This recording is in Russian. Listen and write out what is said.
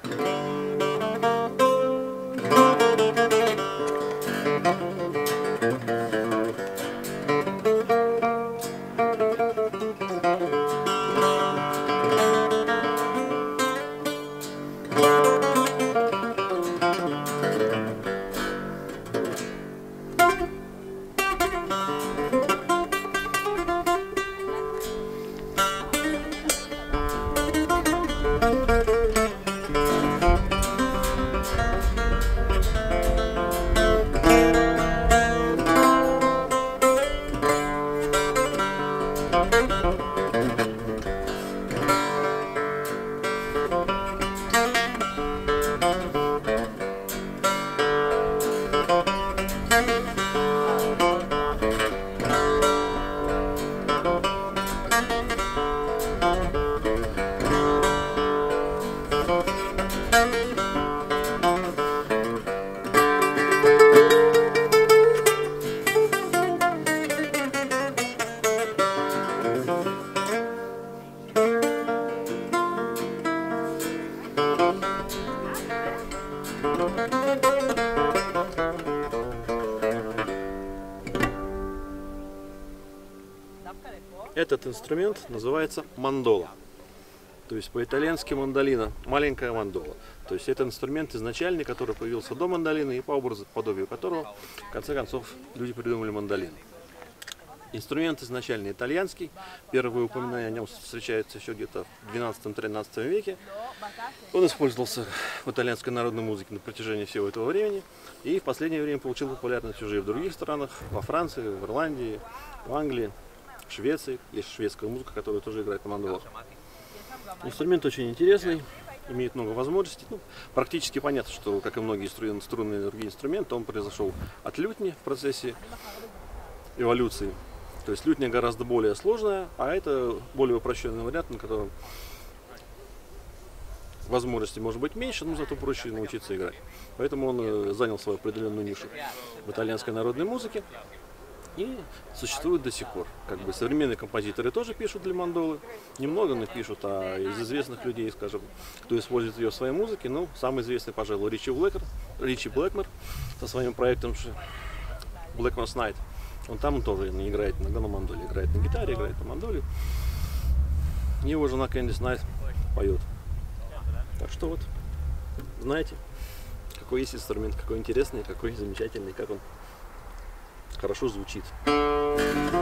Этот инструмент называется мандола, то есть по-итальянски мандолина, маленькая мандола. То есть это инструмент изначальный, который появился до мандолины и по образу, подобию которого, в конце концов, люди придумали мандолину. Инструмент изначально итальянский, первые упоминания о нем встречаются еще где-то в 12-13 веке. Он использовался в итальянской народной музыке на протяжении всего этого времени и в последнее время получил популярность уже и в других странах, во Франции, в Ирландии, в Англии, в Швеции. Есть шведская музыка, которая тоже играет на мандолах. Инструмент очень интересный, имеет много возможностей. Ну, практически понятно, что, как и многие струнные и другие инструменты, он произошел от лютни в процессе эволюции. То есть лютня гораздо более сложная, а это более упрощенный вариант, на котором возможностей может быть меньше, но зато проще научиться играть. Поэтому он занял свою определенную нишу в итальянской народной музыке и существует до сих пор. Как бы современные композиторы тоже пишут для мандолы, немного, но пишут, а из известных людей, скажем, кто использует ее в своей музыке, ну, самый известный, пожалуй, Ричи Блэкмор со своим проектом Blackmore's Night. Он там тоже не играет иногда на мандоле, играет на гитаре, играет на мандоле. Его жена Кэндис Найт поет. Так что вот, знаете, какой есть инструмент, какой интересный, какой замечательный, как он хорошо звучит.